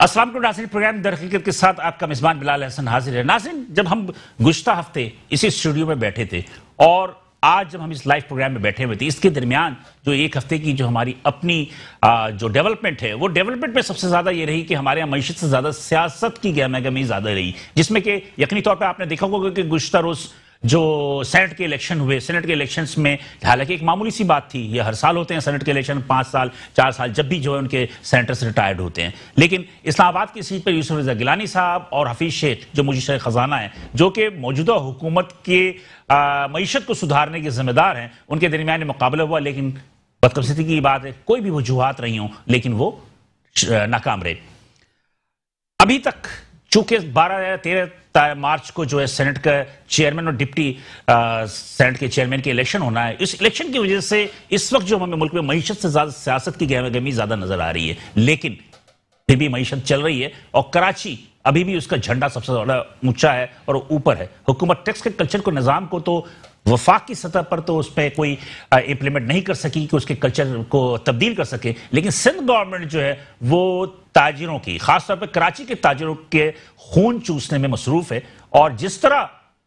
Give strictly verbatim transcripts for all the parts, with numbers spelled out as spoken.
अस्सलाम वालेकुम नाज़रीन, प्रोग्राम दर हकीकत के साथ आपका मेज़बान बिलाल हसन हाजिर है। नाज़रीन, जब हम गुज़श्ता हफ्ते इसी स्टूडियो में बैठे थे और आज जब हम इस लाइव प्रोग्राम में बैठे हुए थे, इसके दरमियान जो एक हफ्ते की जो हमारी अपनी आ, जो डेवलपमेंट है, वो डेवलपमेंट में सबसे ज़्यादा ये रही कि हमारे यहाँ मईशत से ज़्यादा सियासत की गहमागहमी ज़्यादा रही, जिसमें कि यकीनी तौर पर आपने देखा होगा कि गुज़श्ता रोज़ जो सेनेट के इलेक्शन हुए, सेनेट के इलेक्शंस में हालांकि एक मामूली सी बात थी, ये हर साल होते हैं सेनेट के इलेक्शन, पाँच साल चार साल जब भी जो है उनके सेनेटर्स रिटायर्ड होते हैं, लेकिन इस्लामाबाद की सीट पर यूसुफ रज़ा गिलानी साहब और हफीज शेख जो मुजीर खजाना है, जो कि मौजूदा हुकूमत के मईशत को सुधारने के जिम्मेदार हैं, उनके दरमियान मुकाबला हुआ, लेकिन बदकिस्मती की बात है कोई भी वजूहात रही हों, लेकिन वो नाकाम रहे। अभी तक चूंकि बारह या तेरह मार्च को जो है सेनेट का चेयरमैन और डिप्टी सेनेट के चेयरमैन के इलेक्शन होना है, इस इलेक्शन की वजह से इस वक्त जो हमें मुल्क में मईशत से ज्यादा सियासत की गहमागहमी ज्यादा नजर आ रही है, लेकिन फिर भी मईशत चल रही है और कराची अभी भी उसका झंडा सबसे ज्यादा ऊंचा है और ऊपर है। हुकूमत टैक्स के कल्चर को, निजाम को तो वफाक की सतह पर तो उस पर कोई इंप्लीमेंट नहीं कर सकी कि उसके कल्चर को तब्दील कर सके, लेकिन सिंध गवर्नमेंट जो है वो ताजिरों की, खासतौर पर कराची के ताजिरों के खून चूसने में मसरूफ है। और जिस तरह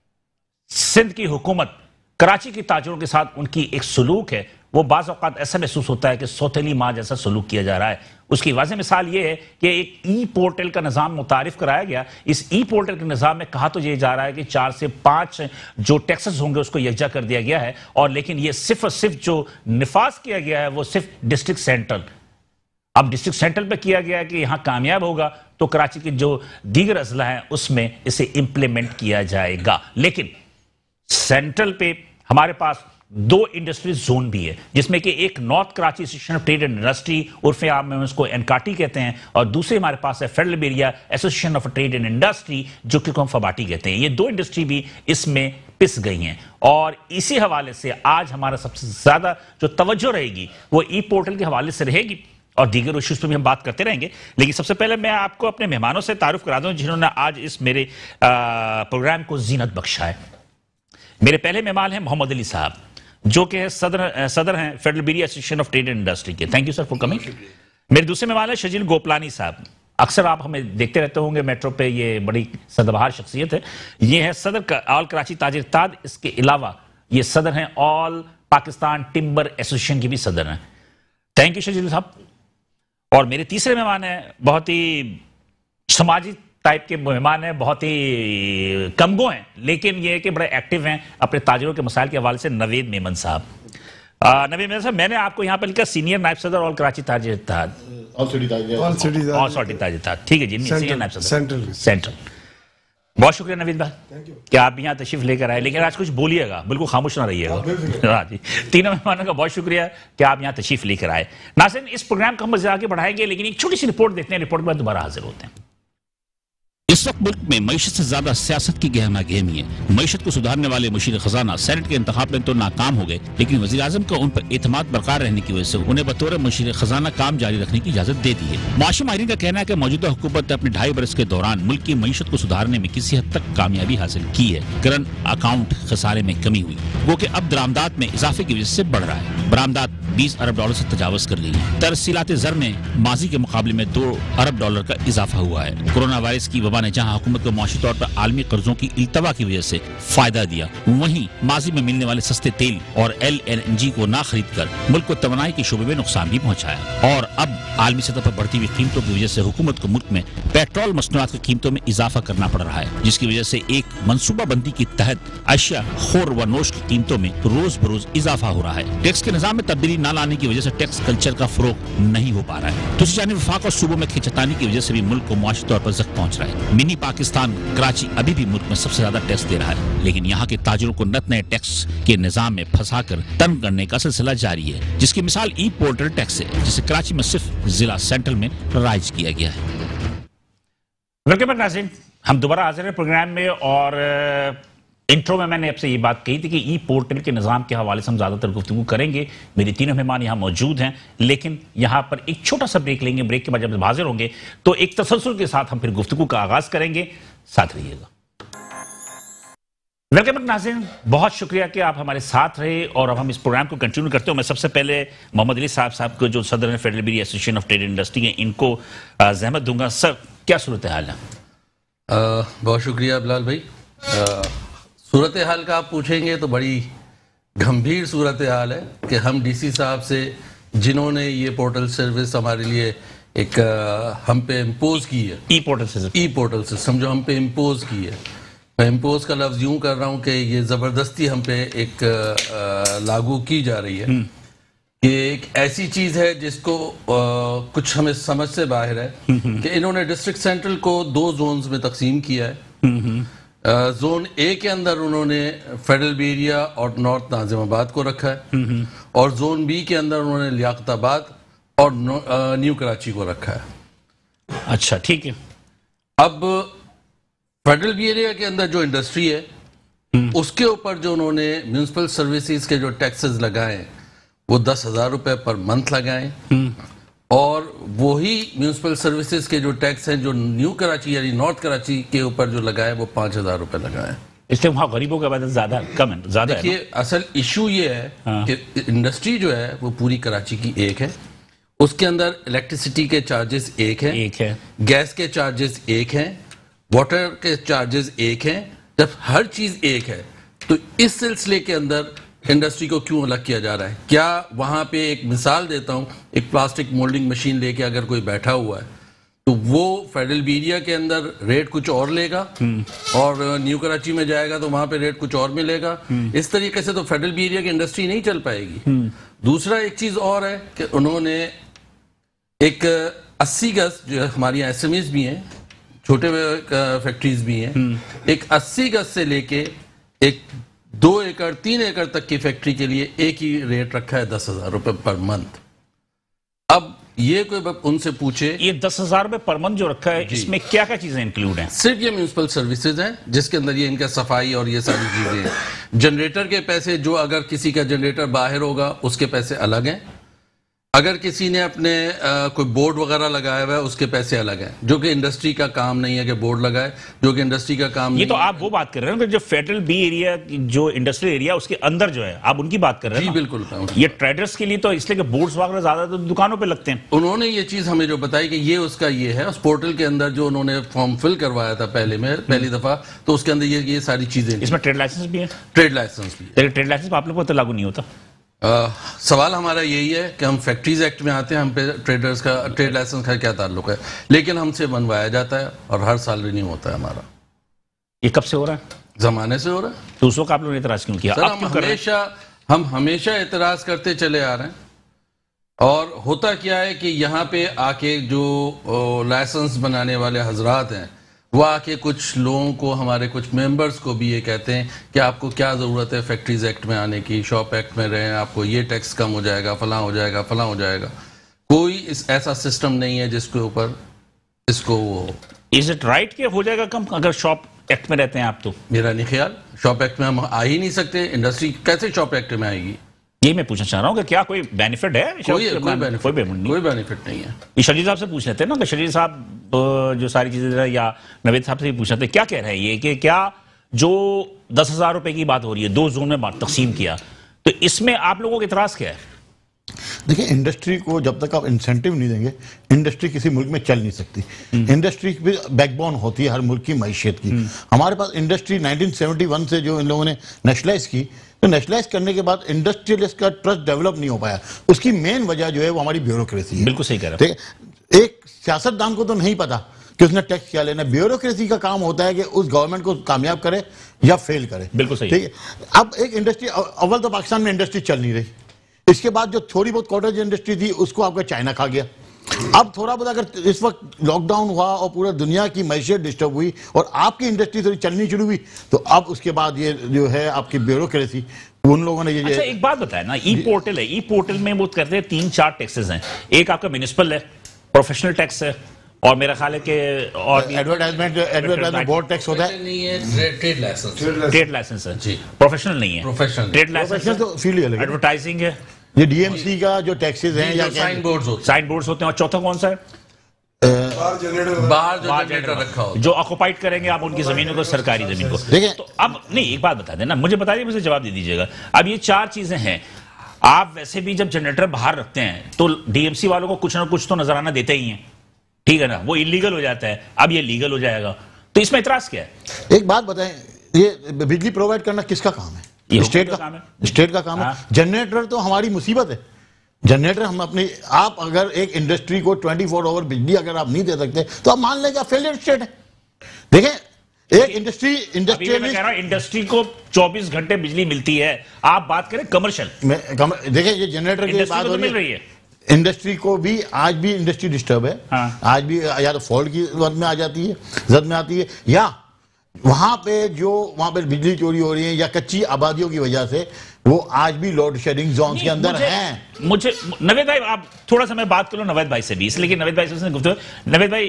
सिंध की हुकूमत कराची के ताजिरों के साथ उनकी एक सलूक है, वो बाज़ औक़ात ऐसा महसूस होता है कि सौतेली माँ जैसा सलूक किया जा रहा है। उसकी वाज़ेह मिसाल ये है कि एक ई पोर्टल का निज़ाम मुतारिफ कराया गया। इस ई पोर्टल के निज़ाम में कहा तो ये जा रहा है कि चार से पाँच जो टैक्सेस होंगे उसको यकजा कर दिया गया है, और लेकिन ये सिर्फ और सिर्फ जो निफाज किया गया है वो सिर्फ डिस्ट्रिक्ट सेंट्रल, अब डिस्ट्रिक्ट सेंट्रल पे किया गया है कि यहां कामयाब होगा तो कराची के जो दीगर अजला हैं उसमें इसे इंप्लीमेंट किया जाएगा। लेकिन सेंट्रल पे हमारे पास दो इंडस्ट्रीज जोन भी है, जिसमें कि एक north Karachi association of trade and industry, उर्फे आम में उसको एनकाटी कहते हैं, और दूसरे हमारे पास है federal area association of trade and industry, जो कि हम फबाटी कहते हैं। ये दो इंडस्ट्री भी इसमें पिस गई हैं, और इसी हवाले से आज हमारा सबसे ज्यादा जो तवज्जो रहेगी वो ई पोर्टल के हवाले से रहेगी, और दीगर इश्यूज पर भी हम बात करते रहेंगे। लेकिन सबसे पहले मैं आपको अपने मेहमानों से तारुफ करा दूं जिन्होंने आज इस मेरे प्रोग्राम को जीनत बख्शा है। मेरे पहले मेहमान हैं मोहम्मद अली साहब, जो कि है सदर सदर हैं federal area association of trade and industry के। Thank you sir for coming. मेरे दूसरे मेहमान है शजील गोपलानी साहब, अक्सर आप हमें देखते रहते होंगे मेट्रो पे, ये बड़ी सदाबहार शख्सियत है। ये है सदर ऑल कराची ताजिर ताद, इसके अलावा ये सदर हैं ऑल पाकिस्तान टिम्बर एसोसिएशन के भी सदर हैं। थैंक यू शजील साहब। और मेरे तीसरे मेहमान हैं, बहुत ही समाजी टाइप के मेहमान हैं, बहुत ही कमगो हैं, लेकिन ये है कि बड़े एक्टिव हैं अपने ताजिरों के मसाइल के हवाले से, नवेद मेमन साहब। नवेद मेमन साहब, मैंने आपको यहाँ पर लिखा सीनियर नायब सदर ऑल कराची ताजिर इत्तेहाद, ऑल सिटी ताजिर इत्तेहाद, ठीक है जी, सीनियर नायब सदर सेंट्रल सेंट्रल। बहुत शुक्रिया नवीद भाई कि आप यहाँ तशरीफ लेकर आए, लेकिन आज कुछ बोलिएगा, बिल्कुल खामोश ना रहिएगा। हाँ जी, तीनों मेहमानों का बहुत शुक्रिया कि आप यहाँ तशरीफ लेकर आए। नाज़रीन, इस प्रोग्राम को हम मज़े आगे बढ़ाएंगे, लेकिन एक छोटी सी रिपोर्ट देखते हैं, रिपोर्ट के बाद दोबारा हाजिर होते हैं। इस वक्त मुल्क में मईशत से ज्यादा सियासत की गहमा गहमी है। मईशत को सुधारने वाले मुशीर खजाना सेनेट के इंतखाब में तो नाकाम हो गए, लेकिन वज़ीर आज़म का उन पर एतमाद बरकरार रहने की वजह से उन्हें बतौर मुशीर खजाना काम जारी रखने की इजाजत दे दी है। मुआशी माहिरीन का कहना है कि मौजूदा हुकूमत ने अपने ढाई बरस के दौरान मुल्क की मईशत को सुधारने में किसी हद तक कामयाबी हासिल की है। करंट अकाउंट खसारे में कमी हुई, वो कि अब दरामदात में इजाफे की वजह से बढ़ रहा है। बरामदात बीस अरब डॉलर से तजावज कर गई है। तरसीलात ज़र में माजी के मुकाबले में दो अरब डॉलर का इजाफा हुआ है। कोरोना वायरस की वबा ने जहाँ हुकूमत को मुआशी तौर पर आलमी कर्जों की इल्तवा की वजह से फायदा दिया, वहीं माजी में मिलने वाले सस्ते तेल और एल एन एन जी को ना खरीद कर मुल्क को तवानाई के शोबे में नुकसान भी पहुंचाया। और अब आलमी सतह पर बढ़ती हुई कीमतों की वजह से हुकूमत को मुल्क में पेट्रोल मसनूआत की कीमतों में इजाफा करना पड़ रहा है, जिसकी वजह से एक मनसूबाबंदी के तहत अशिया खोर व नोश की कीमतों में रोज बरोज इजाफा हो रहा है। टैक्स के निजाम में तब्दीली न लाने की वजह से टैक्स कल्चर का फरोग नहीं हो पा रहा है। दूसरी जानिब वफाक और सूबों में खिंचतानी की वजह से भी मुल्क को मुआशी तौर पर जख्म पहुंच रहा है। मिनी पाकिस्तान कराची अभी भी मुल्क में सबसे ज्यादा टैक्स दे रहा है, लेकिन यहाँ के ताजिरों को नत नए टैक्स के निजाम में फंसाकर तंग करने का सिलसिला जारी है, जिसकी मिसाल ई पोर्टल टैक्स है, जिसे कराची में सिर्फ जिला सेंट्रल में राइज किया गया है। वेलकम नाज़रीन, हम दोबारा हाजिर हैं प्रोग्राम में, और इंट्रो में मैंने आपसे ये बात कही थी कि ई पोर्टल के निज़ाम के हवाले से हम ज़्यादातर गुफ्तगू करेंगे। मेरे तीनों मेहमान यहाँ मौजूद हैं, लेकिन यहाँ पर एक छोटा सा ब्रेक लेंगे। ब्रेक के बाद जब हाजिर होंगे तो एक तसलसल के साथ हम फिर गुफ्तगू का आगाज़ करेंगे। साथ रहिएगा। वेलकम नाज़रीन, बहुत शुक्रिया कि आप हमारे साथ रहे और अब हम इस प्रोग्राम को कंटिन्यू करते हैं। मैं सबसे पहले मोहम्मद अली साहब साहब को जो सदर हैं फेडरल बीड़ी एसोसिएशन ऑफ ट्रेड इंडस्ट्री है, इनको जहमत दूंगा। सर, क्या सूरत हाल है? बहुत शुक्रिया बिलाल भाई। सूरत हाल का आप पूछेंगे तो बड़ी गंभीर सूरत हाल है कि हम डीसी साहब से, जिन्होंने ये पोर्टल सर्विस हमारे लिए एक आ, हम पे इम्पोज की है, e portal system e portal system जो हम पे इम्पोज की है, मैं इम्पोज का लफ्ज़ यूँ कर रहा हूँ कि ये ज़बरदस्ती हम पे एक आ, लागू की जा रही है कि एक ऐसी चीज़ है जिसको आ, कुछ हमें समझ से बाहर है कि इन्होंने डिस्ट्रिक्ट सेंट्रल को दो जोन्स में तकसीम किया है। जोन ए के अंदर उन्होंने फेडरल बी एरिया और नॉर्थ नाजिमाबाद को रखा है और जोन बी के अंदर उन्होंने लियाकताबाद और न्यू कराची को रखा है। अच्छा, ठीक है। अब फेडरल बी एरिया के अंदर जो इंडस्ट्री है उसके ऊपर जो उन्होंने म्यूनिसिपल सर्विसेज के जो टैक्सेस लगाए वो दस हजार रुपए पर मंथ लगाए और वही म्यूनिसिपल सर्विसेज के जो टैक्स हैं जो न्यू कराची यानी नॉर्थ कराची के ऊपर जो लगाए वो पांच हजार रुपए लगाए। इसलिए वहाँ गरीबों का आबादी ज्यादा कम है, ज्यादा है। देखिए, असल इशू ये है हाँ। कि इंडस्ट्री जो है वो पूरी कराची की एक है, उसके अंदर इलेक्ट्रिसिटी के चार्जेस एक हैं, एक है, गैस के चार्जेस एक हैं, वाटर के चार्जेस एक हैं। जब हर चीज एक है तो इस सिलसिले के अंदर इंडस्ट्री को क्यों अलग किया जा रहा है? क्या वहां पे एक मिसाल देता हूं, एक प्लास्टिक मोल्डिंग मशीन लेके अगर कोई बैठा हुआ है तो वो फेडरल बी एरिया के अंदर रेट कुछ और लेगा और न्यू कराची में जाएगा तो वहां पे रेट कुछ और मिलेगा। इस तरीके से तो फेडरल बी एरिया की इंडस्ट्री नहीं चल पाएगी। दूसरा एक चीज और है कि उन्होंने एक अस्सी गज जो हमारी एस एम एस भी हैं, छोटे फैक्ट्रीज भी हैं, एक अस्सी गज से लेके एक दो एकड़ तीन एकड़ तक की फैक्ट्री के लिए एक ही रेट रखा है, दस हजार रुपए पर मंथ। अब ये कोई उनसे पूछे, ये दस हजार रुपए पर मंथ जो रखा है इसमें क्या क्या चीजें इंक्लूड हैं? सिर्फ ये म्यूनिसिपल सर्विसेज हैं जिसके अंदर ये इनका सफाई और ये सारी चीजें हैं। जनरेटर के पैसे, जो अगर किसी का जनरेटर बाहर होगा उसके पैसे अलग हैं। अगर किसी ने अपने आ, कोई बोर्ड वगैरह लगाया हुआ है उसके पैसे अलग हैं, जो कि इंडस्ट्री का काम नहीं है कि बोर्ड लगाए, जो कि इंडस्ट्री का काम ये नहीं तो है। आप वो बात कर रहे हैं ना, जो फेडरल बी एरिया जो इंडस्ट्रियल एरिया उसके अंदर जो है आप उनकी बात कर रहे हैं जी ना? बिल्कुल। ये ट्रेडर्स के लिए तो इसलिए कि बोर्ड्स वगैरह ज्यादा तो दुकानों पे लगते हैं। उन्होंने ये चीज हमें जो बताई कि ये उसका ये है, उस पोर्टल के अंदर जो उन्होंने फॉर्म फिल करवाया था पहले में पहली दफा, तो उसके अंदर ये ये सारी चीजें, इसमें ट्रेड लाइसेंस भी है, ट्रेड लाइसेंस भी है। लेकिन ट्रेड लाइसेंस आप लोगों को तो लागू नहीं होता। आ, सवाल हमारा यही है कि हम फैक्ट्रीज एक्ट में आते हैं, हम पे ट्रेडर्स का ट्रेड लाइसेंस का क्या ताल्लुक है, लेकिन हमसे बनवाया जाता है और हर साल रिन्यू होता है हमारा। ये कब से हो रहा है? जमाने से हो रहा है। तो उस वक्त आप लोगों ने एतराज क्यों किया? सर, आप हम क्यों कर रहे हैं? हमेशा हम हमेशा एतराज करते चले आ रहे हैं और होता क्या है कि यहाँ पे आके जो लाइसेंस बनाने वाले हजरात हैं वो आके कुछ लोगों को, हमारे कुछ मेंबर्स को भी ये कहते हैं कि आपको क्या ज़रूरत है फैक्ट्रीज एक्ट में आने की, शॉप एक्ट में रहें, आपको ये टैक्स कम हो जाएगा, फलां हो जाएगा, फलां हो जाएगा। कोई इस ऐसा सिस्टम नहीं है जिसके ऊपर इसको वो हो। इज इट राइट कि हो जाएगा कम अगर शॉप एक्ट में रहते हैं आप? तो मेरा नहीं ख्याल, शॉप एक्ट में हम आ ही नहीं सकते। इंडस्ट्री कैसे शॉप एक्ट में आएगी? ये मैं पूछना चाह रहा हूँ कि क्या कोई बेनिफिट है? कोई कोई बेनिफिट कोई बेनिफिट नहीं, कोई बेनिफिट नहीं है। ये शरीर साहब से पूछ लेते हैं ना कि शरीर साहब जो सारी चीजें, या नवेद साहब से भी पूछ लेते हैं, क्या कह रहे हैं ये कि क्या जो दस हजार रुपए की बात हो रही है, दो जोन में तकसीम किया, तो इसमें आप लोगों का इतराज क्या है? देखिए, इंडस्ट्री को जब तक आप इंसेंटिव नहीं देंगे, इंडस्ट्री किसी मुल्क में चल नहीं सकती। इंडस्ट्री भी बैकबोन होती है हर मुल्क की मईशत की। हमारे पास इंडस्ट्री नाइनटीन सेवेंटी वन से जो इन लोगों ने नेशनलाइज की, तो नेशनलाइज करने के बाद इंडस्ट्रियलिस्ट का ट्रस्ट डेवलप नहीं हो पाया। उसकी मेन वजह जो है वो हमारी ब्यूरोक्रेसी है। बिल्कुल सही कह रहे हैं। ठीक है, एक सियासतदान को तो नहीं पता कि उसने टैक्स क्या लेना। ब्यूरोक्रेसी का काम होता है कि उस गवर्नमेंट को कामयाब करे या फेल करे। बिल्कुल सही। ठीक है, अब एक इंडस्ट्री, अव्वल तो पाकिस्तान में इंडस्ट्री चल नहीं रही, इसके बाद जो थोड़ी बहुत कॉटेज इंडस्ट्री थी उसको आपका चाइना खा गया। अब थोड़ा बहुत अगर इस वक्त लॉकडाउन हुआ और पूरा दुनिया की मैशियत डिस्टर्ब हुई और आपकी इंडस्ट्री थोड़ी चलनी शुरू हुई, तो अब उसके बाद ये जो है आपकी ब्यूरोक्रेसी, उन लोगों ने ये अच्छा एक बात बताया ना, ई पोर्टल है, ई पोर्टल में वो करते हैं तीन चार टैक्सेस हैं। एक आपका म्युनिसिपल है, प्रोफेशनल टैक्स है, और मेरा ख्याल है कि और एडवर्टाइजमेंट एडवर्टाइजमेंट बोर्ड टैक्स होता है, नहीं है, ट्रेड लाइसेंस, ट्रेड लाइसेंस है जी, प्रोफेशनल नहीं है। प्रोफेशनल ट्रेड लाइसेंस तो फील्ड अलग है। एडवर्टाइजिंग है, ये डीएमसी का जो टैक्सेस हैं या साइन बोर्ड्स होते साइन बोर्ड्स होते हैं, और चौथा कौन सा है? बाहर जनरेटर बाहर जो बाहर जनरेटर रखा हो, जो ऑक्युपाइड करेंगे आप उनकी जमीनों को, सरकारी जमीन को। देखिए तो अब नहीं, एक बात बता देना, मुझे बताइए, मुझे जवाब दे दीजिएगा। अब ये चार चीजें हैं, आप वैसे भी जब जनरेटर बाहर रखते हैं तो डीएमसी वालों को कुछ ना कुछ तो नजराना देते ही हैं, ठीक है ना, वो इलीगल हो जाता है, अब ये लीगल हो जाएगा, तो इसमें इतराज क्या है? एक बात बताएं, ये बिजली प्रोवाइड करना किसका काम है? ये स्टेट हुकूमत का का काम है। स्टेट का काम है। हाँ। जनरेटर तो हमारी मुसीबत है। जनरेटर हम अपनी, आप अगर एक इंडस्ट्री को चौबीस आवर बिजली अगर आप नहीं दे सकते तो आप मान लें कि आप फेलियर स्टेट है। देखें, एक इंडस्ट्री अभी मैं कह इंडस्ट्रियलिस्ट रहा हूं इंडस्ट्री को चौबीस घंटे बिजली मिलती है, आप बात करें कमर्शियल, देखिए, ये जनरेटर की इंडस्ट्री बात को हो तो मिल रही है। इंडस्ट्री को भी आज भी इंडस्ट्री डिस्टर्ब है। हाँ। आज भी या तो फॉल्ट की जद में आ जाती है, जद में आती है, या वहां पे जो वहां पे बिजली चोरी हो रही है या कच्ची आबादियों की वजह से वो आज भी लोड शेडिंग जोन के अंदर मुझे, हैं। मुझे नवेद भाई, आप थोड़ा सा मैं बात करूं नवेद भाई से भी, इसलिए कि नवेद भाई से गुफ्तगू, नवेद भाई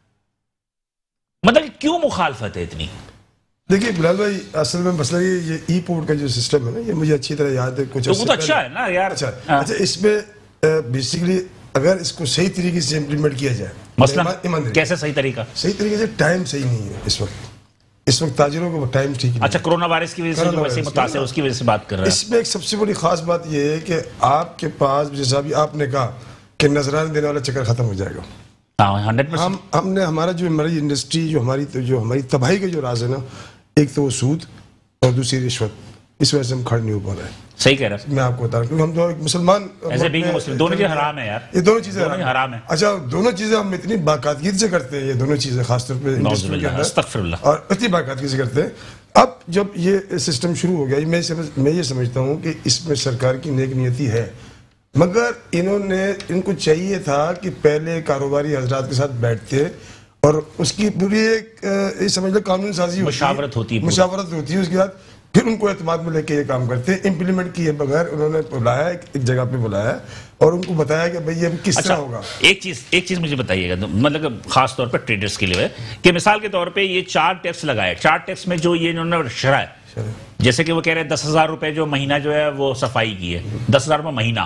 मतलब क्यों मुखालफत है इतनी? देखिए बिलाल भाई, असल में मसला ये ये ई पोर्ट का जो सिस्टम है ना, ये मुझे अच्छी तरह याद है कुछ तो वो तो अच्छा है ना यार। अच्छा हाँ। अच्छा, इसमें बेसिकली अगर इसको सही तरीके से इम्प्लीमेंट किया जाए, मसलन ईमानदारी कैसे सही तरीका? सही तरीके से, टाइम सही नहीं है इस वक्त। इस वक्त ताजिरों को टाइम ठीक नहीं अच्छा, कोरोना वायरस की वजह से जो कोरोना वैसे वायरस मुतासिर है, उसकी वजह से बात कर रहे हैं। इसमें एक सबसे बड़ी खास बात यह है कि आपके पास, जैसा अभी आपने कहा कि नजराना देने वाला चक्कर खत्म हो जाएगा। हाँ, हंड्रेड परसेंट। हम हमने हमारा जो हमारी इंडस्ट्री जो हमारी तो जो हमारी तबाही के जो राज है ना, एक तो वो सूद और दूसरी रिश्वत, इस वजह से हम खड़े नहीं हो पा रहे हैं। सही कह रहे हैं। मैं आपको बता रहा हूँ, क्योंकि हम तो एक मुसलमान ऐसे भी मुल्क में- मुस्लिम, दोनों चीजें हराम है यार, ये दोनों चीजें दोनों ही हराम है। अच्छा, दोनों चीजें हम इतनी बाकायदगी से करते हैं, ये दोनों चीजें खासतौर पे इंडस्ट्री के नौजुबिल्लाह, अंदर, अस्तगफिरुल्लाह। और इतनी बाकायदगी से करते हैं। अब जब ये सिस्टम शुरू हो गया, मैं समझ मैं ये समझता हूँ कि इसमें सरकार की नेक नियति है, मगर इन्होंने इनको चाहिए था कि पहले कारोबारी हजरात के साथ बैठते और उसकी पूरी एक अ, ये समझ लो कानून साजी मुशावरत होती है पूरी। मुशावरत होती है, उसके बाद फिर उनको एतमाद में लेके ये काम करते हैं। इम्प्लीमेंट किए बगैर उन्होंने बुलाया, एक, एक जगह पे बुलाया और उनको बताया कि भाई ये अभी किस अच्छा, तरह होगा। एक चीज एक चीज मुझे बताइएगा, तो मतलब खास तौर पर ट्रेडर्स के लिए है कि मिसाल के तौर पे ये चार टैक्स लगाए, चार टैक्स में जो ये इन्होंने शरह है, जैसे कि वो कह रहे हैं दस हजार रुपए जो महीना जो है वो सफाई की है, दस हजार रुपये महीना,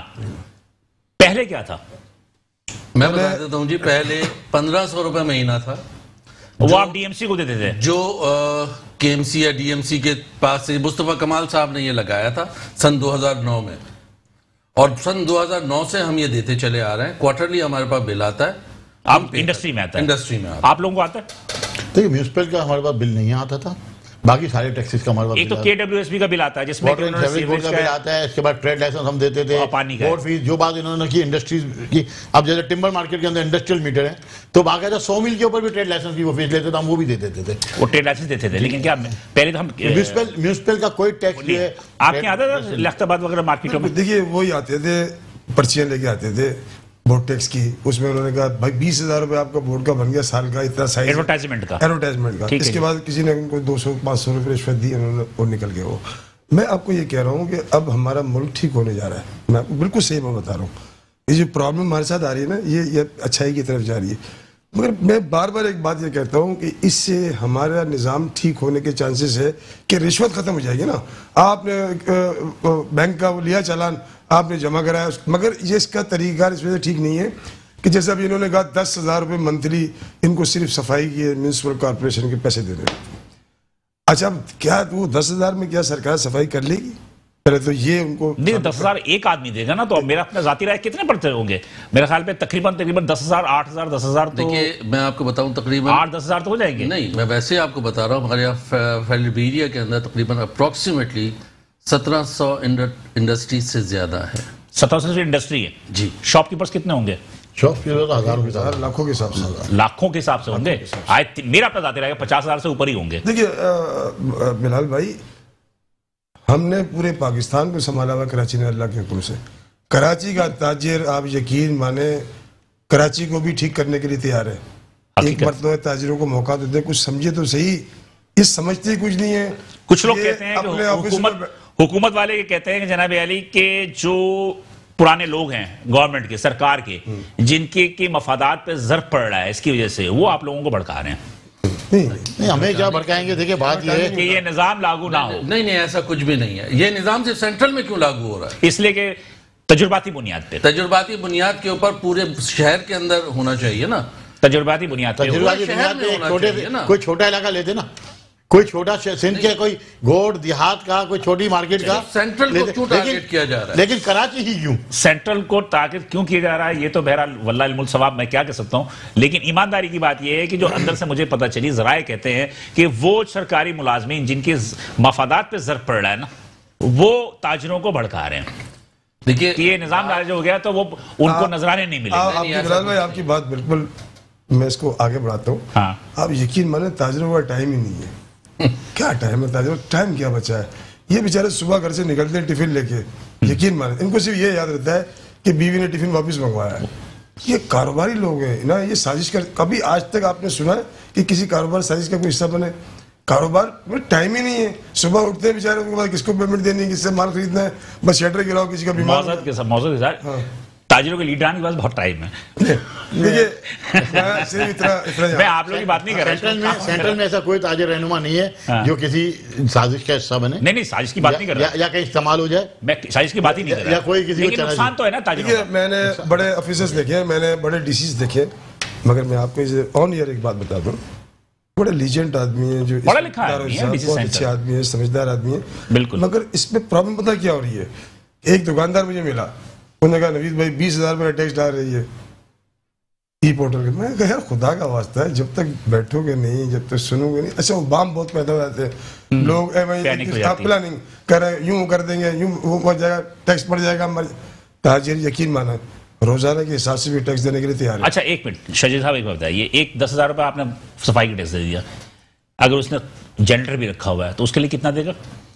पहले क्या था? मैं बता देता हूँ जी, पहले पंद्रह सौ रुपए महीना था, वो आप डीएमसी को देते थे। जो केएमसी या डीएमसी के पास से मुस्तफा कमाल साहब ने ये लगाया था सन दो हज़ार नौ में, और सन दो हज़ार नौ से हम ये देते चले आ रहे हैं। क्वार्टरली हमारे पास बिल आता है, आप इंडस्ट्री में आता है, इंडस्ट्री में आता है। आप लोगों को आता है? देखिए, म्यूनिसिपल का हमारे पास बिल नहीं आता था, बाकी सारे टैक्सेस का हमारे पास एक तो बिल आता के डब्ल्यू एस बी का बिल आता है जिसमें वाटर एंड सीवरेज बोर्ड का बिल आता है, इसके बाद ट्रेड लाइसेंस हम देते थे, और पानी का है। बोर्ड फीस, जो बात इन्होंने की इंडस्ट्रीज की। अब जैसे टिम्बर मार्केट के अंदर इंडस्ट्रियल मीटर है, तो बाकायदा सौ मील के ऊपर भी ट्रेड लाइसेंस की वो फीस लेते थे, हम वो भी दे देते थे। वो ट्रेड लाइसेंस देते थे, लेकिन क्या पहले तो हम म्यूनिसिपल म्यूनिसिपल का कोई टैक्स जो है आपके आता था लख्ताबाद वगैरह मार्केटों में? देखिए वही आते थे, पर्चियां लेके आते थे बोर्ड टैक्स की, उसमें उन्होंने कहा भाई बीस हजार रुपए आपका बोर्ड का बन गया साल का, इतना साइज एडवर्टाइजमेंट का एडवर्टाइजमेंट का। ठीक है इसके जी। बाद किसी ने उनको दो सौ पाँच सौ रुपये रिश्वत दी, उन्होंने वो निकल गए। वो मैं आपको ये कह रहा हूँ कि अब हमारा मुल्क ठीक होने जा रहा है, मैं आपको बिल्कुल सही मैं बता रहा हूँ। ये जो प्रॉब्लम हमारे साथ आ रही है ना, ये ये अच्छाई की तरफ जा रही है, मगर मैं बार बार एक बात ये कहता हूँ कि इससे हमारा निज़ाम ठीक होने के चांसेस है कि रिश्वत खत्म हो जाएगी ना। आपने बैंक का वो लिया चालान, आपने जमा कराया, मगर ये इसका तरीका इस वजह से ठीक नहीं है कि जैसे अभी इन्होंने कहा दस हजार रुपये मंथली इनको सिर्फ सफाई के म्यूनसिपल कॉर्पोरेशन के पैसे दे रहे हैं। अच्छा, अब क्या वो दस हजार में क्या सरकार सफाई कर लेगी? पहले तो ये उनको नहीं, दस हजार एक आदमी देगा ना, तो अब मेरा अपना जाती राय कितने पड़ते होंगे? मेरे ख्याल पे तकरीबन तकरीबन दस हजार आठ हजार दस हजार तो देखिए मैं आपको बताऊं, तकरीबन आठ दस हजार तो हो जाएंगे। नहीं, मैं वैसे आपको बता रहा हूँ, हमारे यहाँ फेलिबेरिया के अंदर तकरीबन अप्रोक्सीमेटली सत्रह सौ इंडस्ट्रीज से ज्यादा है। सत्रह सौ इंडस्ट्री है जी। शॉपकीपर्स कितने होंगे? शॉप के तो हजारों के हजार लाखों के हिसाब से, लाखों के हिसाब से होंगे। आए मेरा अपना जाती राय पचास हजार से ऊपर ही होंगे। देखिए बिलाल भाई, हमने पूरे पाकिस्तान को संभाला हुआ कराची ने अल्लाह के हुक्म से। कराची का ताजिर, आप यकीन माने, कराची को भी ठीक करने के लिए तैयार है। एक मरतबा ताजिरों को मौका देते, कुछ समझे तो सही, ये समझते कुछ नहीं है। कुछ लोग ये कहते हैं अपने कि ऑफिस में- हुकूमत हुकूमत वाले ये कहते हैं कि जनाब अली के जो पुराने लोग हैं गवर्नमेंट के, सरकार के, जिनके के मफादात पे जर्फ पड़ रहा है, इसकी वजह से वो आप लोगों को भड़का रहे हैं। नहीं नहीं, हमें क्या भड़काएंगे? देखिए, बात यह है कि ये निजाम लागू ना हो, नहीं नहीं, ऐसा कुछ भी नहीं है। ये निजाम सिर्फ सेंट्रल में क्यों लागू हो रहा है? इसलिए कि तजुर्बाती बुनियाद पे। तजुर्बाती बुनियाद के ऊपर पूरे शहर के अंदर होना चाहिए ना। तजुर्बाती बुनियाद पे तजुर्बाती शहर बुनियाद में पे एक होना छोटे चाहिए ना। कोई छोटा इलाका लेते ना, कोई छोटा श- सिंध के कोई गोड़ देहात का, कोई छोटी मार्केट का सेंट्रल को लेते- क्यों लेकिन- टारगेट किया जा रहा है? लेकिन कराची ही क्यों? सेंट्रल को टारगेट क्यों किया जा रहा है, ये तो बहरहाल वल्लाह मुल्क सवाब मैं क्या कह सकता हूं, लेकिन ईमानदारी की बात ये है कि जो अंदर से मुझे पता चली, जराए कहते हैं कि वो सरकारी मुलाजमीन जिनके मफादात पे जर पड़ रहा है ना, वो ताजरों को भड़का रहे हैं देखिए कि ये निजाम नाराज हो गया तो वो उनको आप- नजराने नहीं आप- मिलेंगे। आपकी ऐसा बिलाल भाई, आपकी बात बिल्कुल, मैं इसको आगे बढ़ाता हूँ। हाँ। आप यकीन माने ताजरों का टाइम ही नहीं है। क्या टाइम है ताजरों, टाइम क्या बचा है? ये बेचारे सुबह घर से निकलते हैं टिफिन लेके, यकीन माने इनको सिर्फ ये याद रहता है कि बीवी ने टिफिन वापस मंगवाया है। ये कारोबारी लोग हैं ना, ये साजिश कर, कभी आज तक आपने सुना है कि किसी कारोबार साजिश का कोई हिस्सा बने? कारोबार में टाइम ही नहीं है। सुबह उठते हैं बेचारे, उनके बाद किसको पेमेंट देनी है, किससे माल खरीदना है, बस शटर गिराओ, किसी का बीमार मौजूद के साथ मौजूद के साथ ताजरों के लीड आने के पास बहुत टाइम है। देखिए, मैं सिर्फ इतना इतना मैं आप लोगों की बात नहीं कर रहा सेंट्रल में सेंट्रल में ऐसा कोई ताजिर रहनुमा नहीं है हाँ। जो किसी साजिश का हिस्सा बने, नहीं नहीं साजिश की बात नहीं कर या, रहा, या कहीं इस्तेमाल हो जाए। मैं साजिश की बात ही नहीं कर या रहा, कोई किसी को लेकिन चला नुकसान तो है ना ताजरों देखिए, का। मैंने बड़े ऑफिसर्स देखे हैं, मैंने बड़े डीसीज देखे हैं, मगर मैं आपको इसे ऑन ईयर एक बात बता दूं, बड़े लीजेंड आदमी है, जो पढ़ा लिखा आदमी है, बहुत डीसी सेंटर। अच्छे आदमी है, समझदार आदमी है, बिल्कुल। मगर इसमें प्रॉब्लम पता क्या हो रही है? एक दुकानदार मुझे मिला, उन्होंने कहा नवीद भाई बीस हजार रुपये का टैक्स डाल रही है ई पोर्टल के। मैं कहा यार खुदा का वास्ता है, जब तक बैठोगे नहीं, जब तक सुनोगे नहीं। अच्छा, वो बाम बहुत पैदा हो जाते हैं लोग, ए पैनिक हो भाई जाती है। प्लानिंग कर रहे, यूं कर देंगे, यूं वो हो जाएगा, टैक्स पड़ जाएगा, मर। ताजिर यकीन माना रोजाना के हिसाब से भी टैक्स देने के लिए तैयार है। अच्छा एक मिनट शजीद साहब, एक बात बताइए, एक दस हजार रुपये आपने सफाई का टैक्स दे दिया, अगर उसने जनरेटर भी रखा हुआ है तो उसके लिए कितना देगा?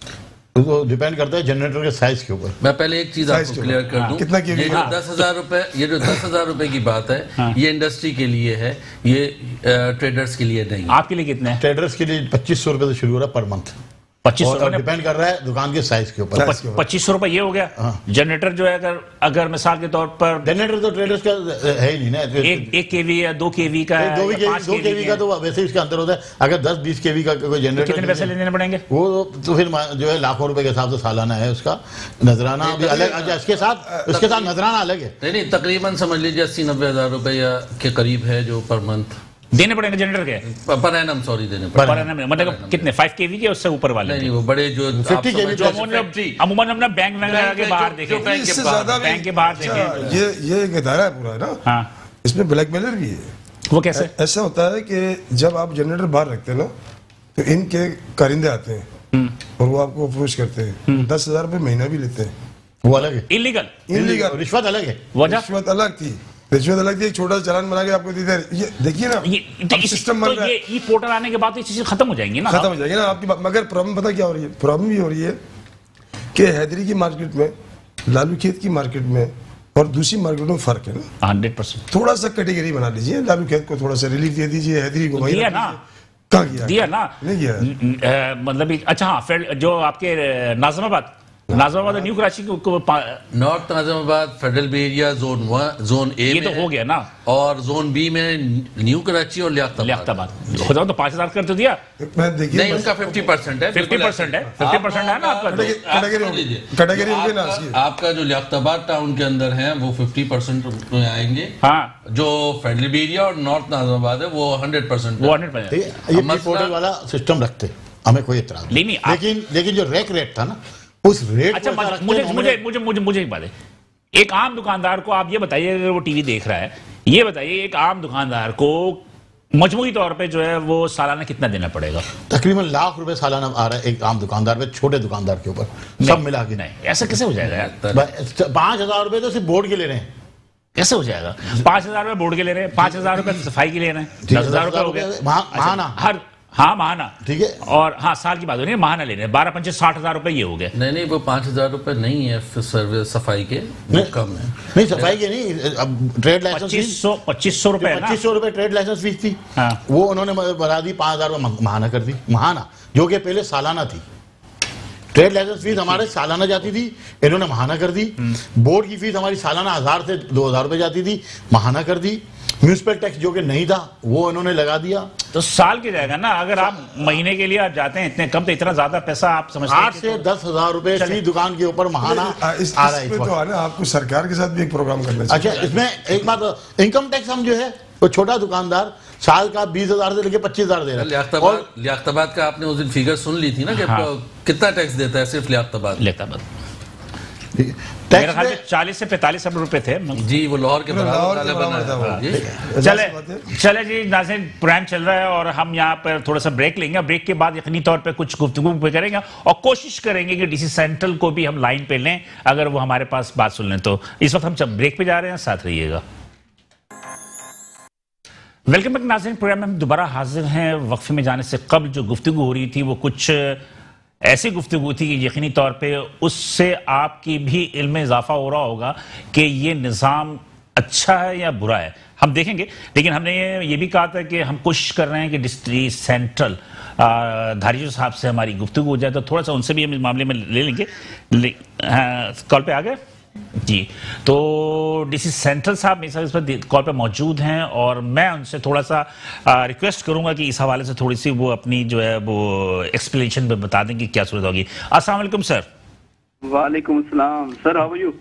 तो डिपेंड करता है जनरेटर के साइज के ऊपर। मैं पहले एक चीज साइज आपको के क्लियर ऊपर। कर हाँ। दूं, कितना की ये जो हाँ। दस हजार रुपए ये जो दस हजार रुपए की बात है, हाँ। ये इंडस्ट्री के लिए है, ये ट्रेडर्स के लिए नहीं। आपके लिए कितने हैं? ट्रेडर्स के लिए पच्चीस सौ रुपए से शुरू हो रहा है पर मंथ, पच्चीस और सौ डिपेंड कर रहा है दुकान के साइज के ऊपर। साइज के ऊपर। पच्चीस सौ रुपए ये हो गया। जनरेटर जो है अगर अगर मिसाल के तौर पर जनरेटर तो ट्रेडर्स का है ही नहीं ना। एक एक केवी या दो केवी का है, दो भी या केवी पाँच दो केवी है, का तो वैसे ही इसका अंतर होता है। अगर दस बीस केवी का कोई तो जनरेटर कितने पैसे लेने पड़ेंगे? वो तो फिर जो है लाखों रुपए के हिसाब से सालाना है उसका। नजराना भी अलग, अच्छा इसके साथ उसके साथ नजराना अलग है। नहीं नहीं, तकरीबन समझ लीजिए अस्सी नब्बे हजार रुपया के करीब है जो पर मंथ, देने पड़ेंगे जनरेटर के पर एनम सॉरी देने पर पड़े। annum, मतलब कितने फाइव केवी के उससे ऊपर वाले? नहीं नहीं, वो बड़े जो आप फिफ्टी के समझ भी जो लो, अमूमन फैक्ट्री अमूमन अपना बैंक वगैरह के बैंक बाहर जो- देखे, जो बैंक इससे के बाहर- ज्यादा भी- बैंक के बाहर अच्छा, देखे। ये ये एक इदारा है पूरा, है ना, हाँ, इसमें ब्लैकमेलर भी है। वो कैसे? ऐ- ऐसा होता है कि जब आप जनरेटर बाहर रखते हैं ना, तो इनके कारिंदे आते हैं और वो आपको अप्रोच करते हैं, दस हजार रुपये महीना भी लेते हैं। वो अलग है, इलीगल इनलीगल रिश्वत अलग है। वजह रिश्वत अलग थी, रिश्वत अलग थी, एक छोटा सा चालान बना के आपको देते हैं। ये देखिए ना, ये तो अब इस- सिस्टम तो बन रहा है, ये ई पोर्टल आने के बाद तो ये चीजें खत्म हो जाएंगी ना। खत्म हो जाएगी ना आपकी बात। मगर प्रॉब्लम पता क्या हो रही है? प्रॉब्लम ये हो रही है कि हैदरी की मार्केट में, लालू खेत की मार्केट में और दूसरी मार्केट में फर्क है ना। हंड्रेड परसेंट थोड़ा सा कैटेगरी बना लीजिए, लालू खेत को थोड़ा सा रिलीफ दे दीजिए, हैदरी को वहीं दिया रख ना। दीजिए। कहाँ किया? दिया ना। नहीं किया। न- न- अ, मतलब एक- अच्छा हाँ, फिर जो आपके अ, नाज़िमाबाद नाज़िमाबाद और न्यू कराची को, को पा- north Nazimabad federal B area zone one zone A ये में तो है, हो गया ना। और जोन बी में न्यू कराची और लियाकताबाद। लियाकताबाद हो जाओ तो पांच हजार कर तो दिया, मैं देखिए नहीं, उनका फिफ्टी परसेंट है, फिफ्टी परसेंट है, फिफ्टी परसेंट है ना आपका तो। कैटेगरी आप होगी, लीजिए। कैटेगरी होगी ना आपका- इसकी। आपका जो लियाकताबाद टाउन के अंदर है वो फिफ्टी परसेंट में आएंगे, हाँ, जो फेडरल बी एरिया और नॉर्थ नाज़िमाबाद है वो हंड्रेड परसेंट वो हंड्रेड ठीक परसेंट। है, ये मसला- पोर्टल वाला सिस्टम रखते, हमें कोई इतराज नहीं, नहीं, आप- लेकिन लेकिन जो रेक रेट था ना, उस रेट अच्छा को ऐसा मुझे रखते मुझे हैं, मुझे मुझे मुझे मुझे एक बात है, एक आम दुकानदार को आप ये बताइए, अगर वो टीवी देख रहा है, ये बताइए एक आम दुकानदार को मजमूई तौर पे जो है वो सालाना कितना देना पड़ेगा? तकरीबन लाख रुपए सालाना आ रहा है एक आम दुकानदार पे, छोटे दुकानदार के ऊपर सब मिला के। नहीं, ऐसा कैसे हो जाएगा यार? पांच हजार रुपए तो सिर्फ बोर्ड के ले रहे हैं। कैसे हो जाएगा? पांच हजार रुपए बोर्ड के ले रहे हैं, पांच हजार रुपए सफाई के ले रहे हैं, दस हजार रुपए हो गए महा- महाना। हर, हाँ महाना, ठीक है। और हाँ साल की बात हो रही है, महाना ले रहे हैं, बारह पंचे साठ हजार रुपए ये हो गए। नहीं नहीं, वो पाँच हजार रुपये नहीं है फिर सर्विस सफाई के, वो नहीं। कम है। नहीं सफाई के नहीं, अब ट्रेड लाइसेंस पच्चीस सौ पच्चीस सौ रुपए है ना। पच्चीस सौ रुपए ट्रेड लाइसेंस फीस थी, हाँ। वो उन्होंने बढ़ा दी, पांच हजार रुपए महाना कर दी, महाना जो कि पहले सालाना थी। ट्रेड लाइसेंस फीस हमारे सालाना जाती थी, इन्होंने महाना कर दी। बोर्ड की फीस हमारी सालाना हजार से दो हजार रुपए जाती थी, महाना कर दी। म्यूनिसिपल टैक्स जो कि नहीं था वो इन्होंने लगा दिया। तो साल के जाएगा ना, अगर आप महीने के लिए आप जाते हैं इतने कम, तो इतना ज्यादा पैसा आप समझते हैं आठ कि- से दस हजार रुपए फी दुकान के ऊपर महाना आ, इस, आ रहा है इसमें इस तो वक्त। आना आपको सरकार के साथ भी एक प्रोग्राम करना अच्छा, चाहिए। इसमें एक बात, इनकम टैक्स हम जो है वो छोटा दुकानदार साल का बीस हजार से लेके पच्चीस हजार दे रहा है। लियाकताबाद लियाकताबाद का आपने उस दिन फिगर सुन ली थी ना कि हाँ। कितना टैक्स देता है सिर्फ लियाकताबाद? लियाकताबाद मेरे ख्याल से चालीस से पैंतालीस अरब रुपए थे जी, वो लाहौर के लाहौर बराबर के बना बराबर था है। वो। जी। चले चले जी नाज़रीन, प्रोग्राम चल रहा है और हम यहाँ पर थोड़ा सा ब्रेक लेंगे। ब्रेक के बाद यकीनी तौर पे कुछ गुफ्तगू पे करेंगे और कोशिश करेंगे कि डीसी सेंट्रल को भी हम लाइन पे लें अगर वो हमारे पास बात सुन लें। तो इस वक्त हम जब ब्रेक पे जा रहे हैं, साथ रहिएगा। वेलकम बैक नाज़रीन, प्रोग्राम में हम दोबारा हाजिर हैं। वक्फे में जाने से कबल जो गुफ्तगू हो रही थी वो कुछ ऐसी गुफ्तगू थी कि यकीनी तौर पे उससे आपकी भी इल्म में इजाफा हो रहा होगा कि ये निज़ाम अच्छा है या बुरा है, हम देखेंगे। लेकिन हमने ये, ये भी कहा था कि हम कोशिश कर रहे हैं कि डिस्ट्रिक्ट सेंट्रल धारीजो साहब से हमारी गुफ्तगू हो जाए, तो थोड़ा सा उनसे भी हम इस मामले में ले लेंगे। ले, हाँ, कॉल पे आ गए जी। तो डीसी सेंट्रल साहब मेरे साथ इस पर कॉल पे मौजूद हैं और मैं उनसे थोड़ा सा रिक्वेस्ट करूंगा कि इस हवाले से थोड़ी सी वो अपनी जो है वो एक्सप्लेनेशन में बता दें कि क्या सूरत होगी। अस्सलाम वालेकुम सर। वालेकुम अस्सलाम सर, हाउ आर यू?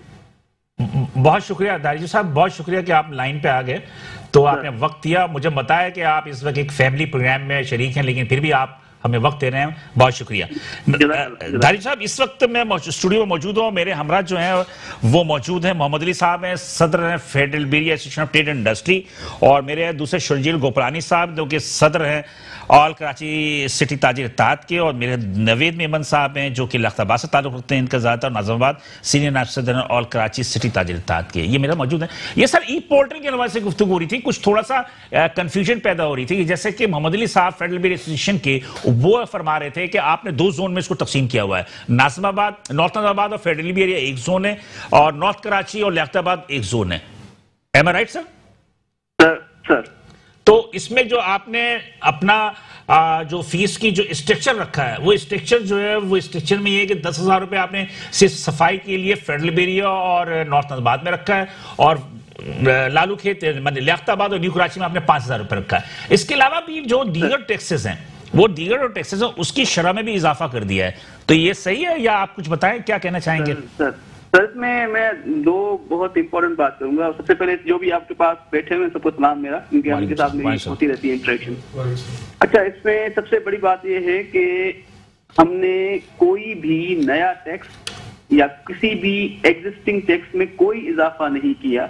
बहुत शुक्रिया दारिजो साहब, बहुत शुक्रिया कि आप लाइन पे आ गए। तो आपने वक्त दिया, मुझे बताया कि आप इस वक्त एक फैमिली प्रोग्राम में शरीक हैं, लेकिन फिर भी आप हमें वक्त दे रहे हैं, बहुत शुक्रिया। दारिजो साहब, इस वक्त मैं स्टूडियो में मौजूद हूँ, मेरे हमरा जो हैं वो मौजूद हैं मोहम्मद अली साहब हैं, सदर हैं federal B area association of trade and industry, और मेरे दूसरे शर्जील गोपलानी साहब जो कि सदर हैं ऑल कराची सिटी ताजिर इत्तेहाद के, और मेरे नवेद मेमन साहब हैं जो कि लियाकताबाद से ताल्लुक़ रखते हैं, इनका ज़्यादातर नाज़िमाबाद सीनियर नायब सदर ऑल कराची सिटी ताजिर इत्तेहाद के, ये मेरा मौजूद है। ये सर ई पोर्टल के हवाले से गुफ्तगू हो रही थी, कुछ थोड़ा सा कन्फ्यूजन पैदा हो रही थी कि जैसे कि मोहम्मद अली साहब फेडरल बेरिया एसोसिएशन के वो फरमा रहे थे कि आपने दो जोन में इसको तकसीम किया हुआ है, नाज़िमाबाद नॉर्थ नाज़िमाबाद और फेडरल बेरिया एक जोन है, और नॉर्थ कराची और लियाकताबाद एक जोन है। Am I right sir? Sir sir तो इसमें जो आपने अपना आ, जो फीस की जो स्ट्रक्चर रखा है, वो स्ट्रक्चर जो है वो स्ट्रक्चर में ये है कि दस हजार रुपए आपने सिर्फ सफाई के लिए फेडरल बेरिया और नॉर्थ नाज़िमाबाद में रखा है, और लालू खेत मतलब लियाकताबाद और न्यू कराची में आपने पांच हजार रुपए रखा है। इसके अलावा भी जो दीगर टैक्सेस हैं, वो दीगर जो टैक्सेस हैं उसकी शरह में भी इजाफा कर दिया है, तो ये सही है या आप कुछ बताएं, क्या कहना चाहेंगे? सर सर इसमें मैं दो बहुत इंपॉर्टेंट बात करूंगा। सबसे पहले जो भी आपके पास बैठे हुए सबको सलाम मेरा, क्योंकि उनके साथ मेरी होती रहती है इंटरेक्शन। अच्छा, इसमें सबसे बड़ी बात यह है कि हमने कोई भी नया टैक्स या किसी भी एग्जिस्टिंग टैक्स में कोई इजाफा नहीं किया।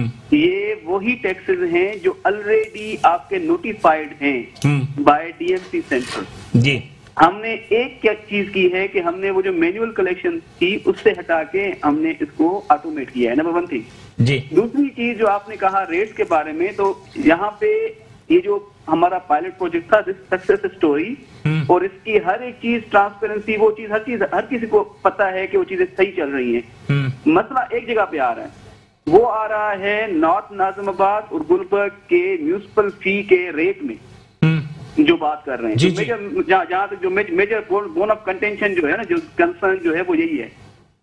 ये वही टैक्सेस हैं जो ऑलरेडी आपके नोटिफाइड हैं बाय डीएमसी सेंट्रल जी। हमने एक क्या चीज की है कि हमने वो जो मैनुअल कलेक्शन थी उससे हटा के हमने इसको ऑटोमेट किया है, नंबर वन थिंग जी। दूसरी चीज जो आपने कहा रेट्स के बारे में, तो यहाँ पे ये जो हमारा पायलट प्रोजेक्ट था दिस सक्सेस स्टोरी, और इसकी हर एक चीज ट्रांसपेरेंसी, वो चीज हर चीज हर किसी को पता है कि वो चीजें सही चल रही है। मसला एक जगह पे आ रहा है, वो आ रहा है नॉर्थ नाज़िमाबाद और गुलबर्ग के म्यूनिसिपल फी के रेट में जो बात कर रहे हैं। जी, तो मेजर जहां तक जो मेजर बोन ऑफ कंटेंशन जो है ना, जो कंसर्न जो है वो यही है।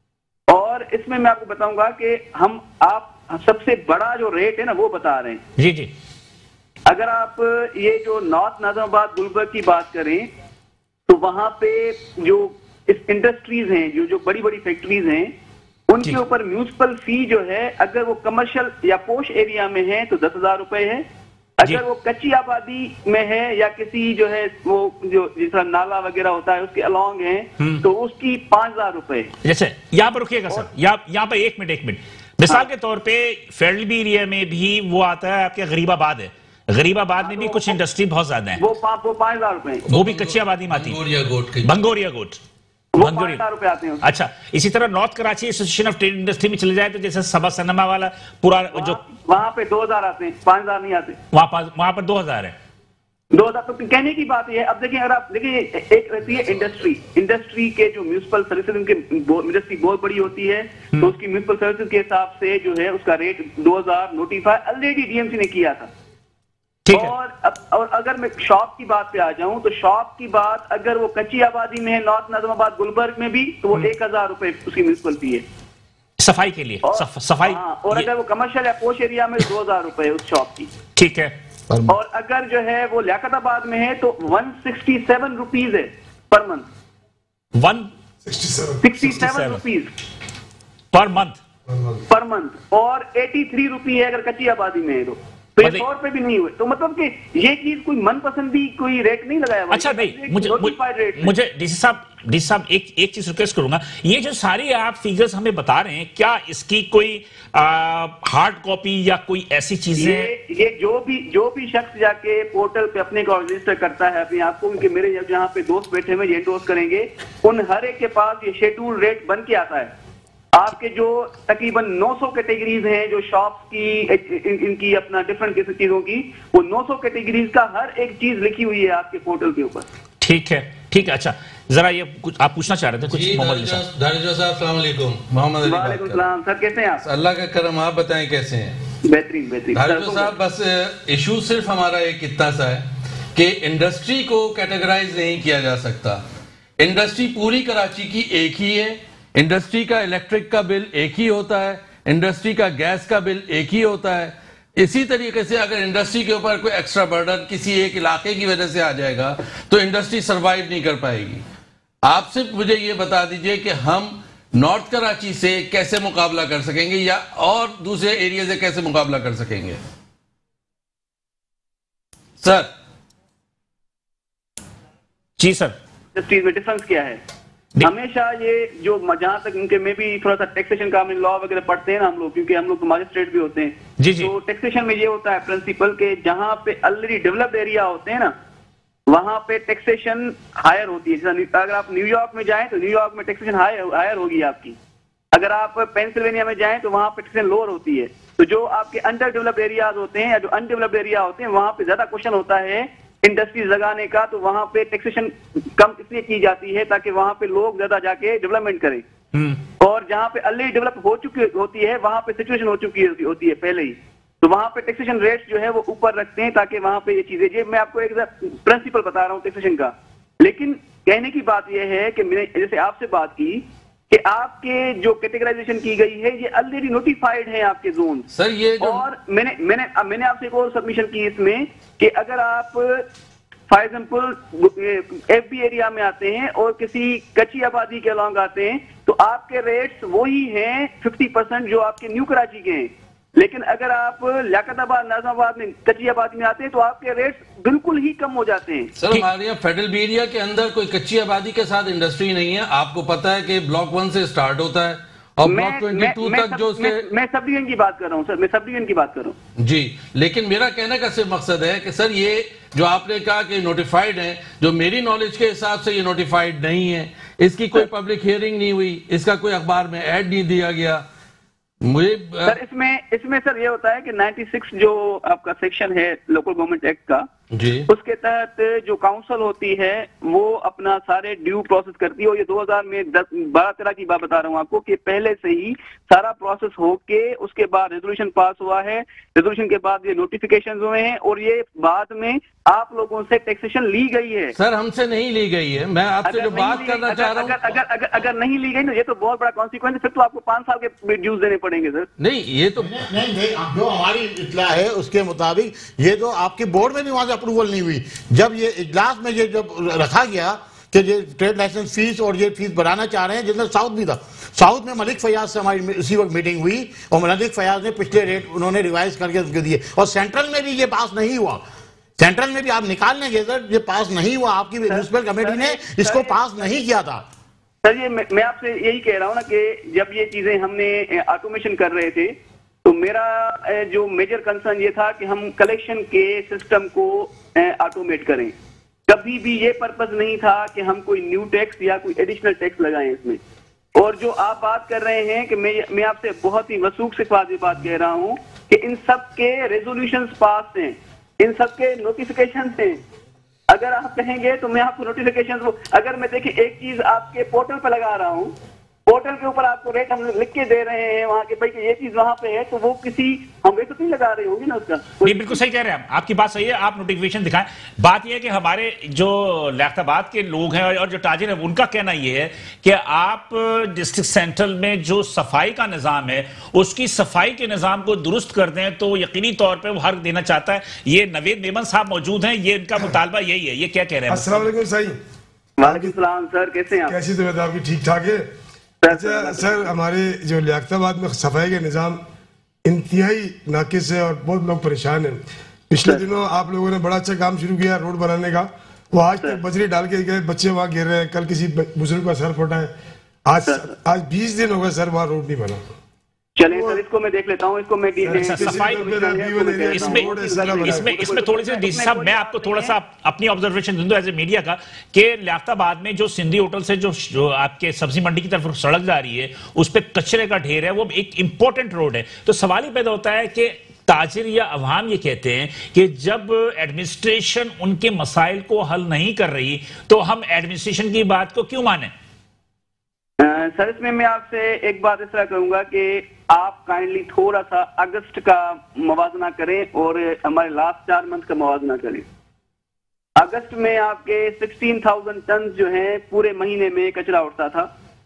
और इसमें मैं आपको बताऊंगा कि हम आप सबसे बड़ा जो रेट है ना वो बता रहे हैं जी जी। अगर आप ये जो नॉर्थ नाज़िमाबाद गुलबर्ग की बात करें तो वहां पे जो इस इंडस्ट्रीज हैं, जो जो बड़ी बड़ी फैक्ट्रीज हैं, उनके ऊपर म्यूनिसिपल फी जो है अगर वो कमर्शियल या पोश एरिया में है तो दस हजार रुपए है, अगर वो कच्ची आबादी में है या किसी जो है वो जो जिस तरह नाला वगैरह होता है उसके अलॉन्ग है तो उसकी पांच हजार रुपए। जैसे यहाँ पर रुकिएगा सर, यहाँ यहाँ पर एक मिनट एक मिनट मिसाल हाँ। के तौर पे फेडरल बेरिया में भी वो आता है आपके गरीबाबाद है, गरीबाबाद में भी कुछ इंडस्ट्री बहुत ज्यादा है, वो वो पांच हजार रुपए वो भी कच्ची आबादी में आती है, बंगोरिया गोट रुपए आते हैं। अच्छा, इसी तरह north Karachi association of trade industry में चले जाए तो जैसे सबा सनमा वाला पूरा जो वहां पे दो हजार आते हैं, पांच हजार नहीं आते, वहां पर वहां पर दो हजार है, दो हजार। तो कहने की बात है, अब देखिए अगर आप देखिए एक रहती है इंडस्ट्री, इंडस्ट्री के जो म्यूनिसिपल सर्विसेज उनकी इंडस्ट्री बहुत बड़ी होती है, तो उसकी म्यूनिसिपल सर्विसेज के हिसाब से जो है उसका रेट दो हजार नोटिफाई ऑलरेडी डीएमसी ने किया था। और अब और अगर मैं शॉप की बात पे आ जाऊं तो शॉप की बात अगर वो कच्ची आबादी में है नॉर्थ नाज़िमाबाद गुलबर्ग में भी तो वो एक हजार रुपए उसकी म्यूनिसिपल फी है सफाई के लिए, और, सफ, सफाई हाँ, और अगर वो कमर्शियल या पोश एरिया में दो हजार रुपए उस शॉप की, ठीक है। और अगर जो है वो लियाकताबाद में है तो वन सिक्सटी सेवन रुपीज है per month, one sixty seven rupees per month per month और एटी थ्री रुपी है अगर कच्ची आबादी में है तो तो ये सौ रुपए भी नहीं हुए, तो मतलब कि ये चीज कोई मनपसंदी कोई रेट नहीं लगाया। अच्छा नहीं, मुझे मुझे डीसी साहब डीसी साहब एक एक चीज रिक्वेस्ट करूंगा, ये जो सारी आप फिगर्स हमें बता रहे हैं, क्या इसकी कोई हार्ड कॉपी या कोई ऐसी चीजें? ये, ये जो भी जो भी शख्स जाके पोर्टल पे अपने को रजिस्टर करता है अपने आप को, उनके मेरे जहाँ पे दोस्त बैठे हुए ये एंडोर्स करेंगे, उन हर एक के पास ये शेड्यूल रेट बन के आता है। आपके जो तकरीबन नौ सौ कैटेगरीज हैं जो शॉप्स की इन, इनकी अपना डिफरेंट किसी चीजों की, वो नौ सौ कैटेगरीज का हर एक चीज लिखी हुई है आपके पोर्टल के ऊपर। ठीक है, ठीक है। अच्छा जरा ये कुछ आप पूछना चाह रहे थे कुछ? मोहम्मद साहब अस्सलाम वालेकुम। मोहम्मद अली वालेकुम सलाम सर, कैसे हैं आप? अल्लाह का करम, आप बताएं कैसे हैं? बेहतरीन बेहतरीन साहब। बस इशू सिर्फ हमारा एक इतना सा है कि इंडस्ट्री को कैटेगराइज नहीं किया जा सकता। इंडस्ट्री पूरी कराची की एक ही है, इंडस्ट्री का इलेक्ट्रिक का बिल एक ही होता है, इंडस्ट्री का गैस का बिल एक ही होता है। इसी तरीके से अगर इंडस्ट्री के ऊपर कोई एक्स्ट्रा बर्डन किसी एक इलाके की वजह से आ जाएगा तो इंडस्ट्री सरवाइव नहीं कर पाएगी। आप सिर्फ मुझे ये बता दीजिए कि हम नॉर्थ कराची से कैसे मुकाबला कर सकेंगे या और दूसरे एरिया से कैसे मुकाबला कर सकेंगे सर? जी सर, इंडस्ट्रीज में डिफरेंस क्या है? हमेशा ये जो जहां तक उनके में भी थोड़ा सा टैक्सेशन का लॉ वगैरह पढ़ते हैं ना हम लोग, क्योंकि हम लोग तो मजिस्ट्रेट भी होते हैं। जी जी। तो टैक्सेशन में ये होता है प्रिंसिपल के जहां पे ऑलरेडी डेवलप्ड एरिया होते हैं ना, वहां पे टैक्सेशन हायर होती है। जैसे अगर आप न्यूयॉर्क में जाएं तो न्यूयॉर्क में टैक्सेशन हायर हायर होगी आपकी। अगर आप पेंसिल्वेनिया में जाएं तो वहां पे टैक्सेशन लोअर होती है। तो जो आपके अंडर डेवलप्ड एरियाज होते हैं या जो अनडेवलप्ड एरिया होते हैं, वहां पे ज्यादा क्वेश्चन होता है इंडस्ट्रीज लगाने का, तो वहां पे टैक्सेशन कम इसलिए की जाती है ताकि वहां पे लोग ज्यादा जाके डेवलपमेंट करें। और जहां पे ऑलरेडी डेवलप हो चुकी होती है वहां पे सिचुएशन हो चुकी होती है पहले ही, तो वहां पे टैक्सेशन रेट्स जो है वो ऊपर रखते हैं ताकि वहां पे ये चीजें, ये मैं आपको एक प्रिंसिपल बता रहा हूँ टैक्सेशन का। लेकिन कहने की बात यह है कि मैंने जैसे आपसे बात की कि आपके जो कैटेगराइजेशन की गई है ये ऑलरेडी नोटिफाइड है आपके जोन सर। ये जो... और मैंने मैंने मैंने आपसे एक और सबमिशन की इसमें कि अगर आप for example F B area में आते हैं और किसी कच्ची आबादी के अलॉन्ग आते हैं तो आपके रेट्स वही हैं फिफ्टी परसेंट जो आपके न्यू कराची के हैं। लेकिन अगर आप लियाकताबाद नाज़िमाबाद में कच्ची आबादी में आते हैं तो आपके रेट्स बिल्कुल ही कम हो जाते हैं। सर हमारे यहाँ फेडरल एरिया के अंदर कोई कच्ची आबादी के साथ इंडस्ट्री नहीं है। आपको पता है कि ब्लॉक वन से स्टार्ट होता है और ब्लॉक ट्वेंटी टू तक जो उसके मैं, मैं सब डिवीजन की बात कर रहा हूँ सर, मैं सब डिवीजन की बात कर रहा हूँ जी। लेकिन मेरा कहने का सिर्फ मकसद है कि सर ये जो आपने कहा कि नोटिफाइड है, जो मेरी नॉलेज के हिसाब से ये नोटिफाइड नहीं है। इसकी कोई पब्लिक हियरिंग नहीं हुई, इसका कोई अखबार में ऐड नहीं दिया गया। मुझे सर इसमें इसमें सर ये होता है कि छियानवे जो आपका सेक्शन है लोकल गवर्नमेंट एक्ट का जी, उसके तहत जो काउंसिल होती है वो अपना सारे ड्यू प्रोसेस करती है। और ये दो हज़ार में दस बारह तेरह की बात बता रहा हूँ आपको कि पहले से ही सारा प्रोसेस होके उसके बाद रेजोल्यूशन पास हुआ है। रेजोल्यूशन के बाद ये नोटिफिकेशन हुए हैं और ये बाद में आप लोगों से टैक्सेशन ली गई है। सर हमसे नहीं ली गई है, मैं आपसे जो बात करना चाह रहा हूँ। अगर अगर अगर अगर नहीं ली गई तो ये तो बहुत बड़ा कॉन्सिक्वेंस है, फिर तो आपको पांच साल के ड्यूज देने पड़ेंगे सर। नहीं ये तो नहीं नहीं जो हमारी इत्तला है उसके मुताबिक ये तो आपके बोर्ड में भी वहां से अप्रूवल नहीं हुई। जब ये इजलास में ये जब रखा गया कि ये ट्रेड लाइसेंस फीस और ये फीस बढ़ाना चाह रहे हैं, जिसमें साउथ भी था, साउथ में मलिक फयाज से हमारी इसी वक्त मीटिंग हुई और मलिक फयाज ने पिछले रेट उन्होंने रिवाइज करके उनको दिए। और सेंट्रल में भी ये पास नहीं हुआ, सेंट्रल में भी आप निकाल लेंगे सर, ये पास नहीं हुआ। आपकी म्युनिसिपल कमेटी ने इसको पास नहीं किया था। सर ये मैं आपसे यही कह रहा हूँ ना कि जब ये चीजें हमने ऑटोमेशन कर रहे थे तो मेरा जो मेजर कंसर्न ये था कि हम कलेक्शन के सिस्टम को ऑटोमेट करें। कभी भी ये पर्पस नहीं था कि हम कोई न्यू टैक्स या कोई एडिशनल टैक्स लगाएं इसमें। और जो आप बात कर रहे हैं कि मैं मैं आपसे बहुत ही वसूख से बात कह रहा हूँ कि इन सब के रेजोल्यूशंस पास हैं, इन सब के नोटिफिकेशन हैं। अगर आप कहेंगे तो मैं आपको नोटिफिकेशन, अगर मैं देखिए एक चीज आपके पोर्टल पे लगा रहा हूँ, पोर्टल के ऊपर आपको रेट हम लिख के दे रहे हैं वहां के भाई कि ये चीज वहां पे है, तो वो किसी हम रेट तो नहीं लगा रहे होंगे ना उसका। नहीं बिल्कुल सही कह रहे हैं आप, आपकी बात सही है, आप नोटिफिकेशन दिखाएं। बात ये है कि हमारे जो लियाकताबाद के लोग हैं और जो ताजिर हैं उनका कहना ये है कि आप डिस्ट्रिक्ट सेंट्रल में जो सफाई का निज़ाम है उसकी सफाई के निज़ाम को दुरुस्त कर दें तो यकीनी तौर पर वो हक देना चाहता है। ये नवेद मेमन साहब मौजूद हैं, ये इनका मुतालबा यही है। ये क्या कह रहे हैं? अस्सलाम वालेकुम सही। वालेकुम सलाम सर, कैसे हैं आप? कैसी तबीयत आपकी? ठीक ठाक है। अच्छा सर, हमारे जो लियाकताबाद में सफाई का निज़ाम इंतहाई नाकिस है और बहुत लोग परेशान हैं। पिछले दिनों आप लोगों ने बड़ा अच्छा काम शुरू किया रोड बनाने का, वो आज तक बजरी डाल के गए, बच्चे वहां गिर रहे हैं, कल किसी बुजुर्ग का सर फटा है, आज आज बीस दिन हो गए सर वहां रोड नहीं बना। चलिए सर, इसको मैं देख लेता हूँ, इसको मैं सफाई इसमें इसमें इसमें थोड़ी सी डीसी साहब मैं आपको थोड़ा सा अपनी ऑब्जर्वेशन दूं एज ए मीडिया का कि लियाकताबाद में जो सिंधी होटल से जो, जो आपके सब्जी मंडी की तरफ सड़क जा रही है उस पर कचरे का ढेर है, वो एक इंपॉर्टेंट रोड है। तो सवाल ही पैदा होता है कि ताजिर या अवाम ये कहते हैं कि जब एडमिनिस्ट्रेशन उनके मसाइल को हल नहीं कर रही तो हम एडमिनिस्ट्रेशन की बात को क्यों माने? सर इसमें मैं आपसे एक बात इस तरह करूंगा कि आप काइंडली थोड़ा सा अगस्त का मवाजना करें और हमारे लास्ट चार मंथ का मवाजना करें। अगस्त में आपके सोलह हज़ार टन जो है पूरे महीने में कचरा उठता था,